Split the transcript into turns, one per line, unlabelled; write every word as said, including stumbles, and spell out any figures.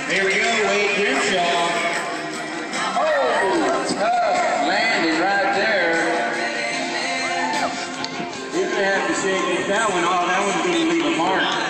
Here we go, Wade Grimshaw. Oh, tough landing right there. He's gonna have to shake that one off. That one's gonna leave a mark.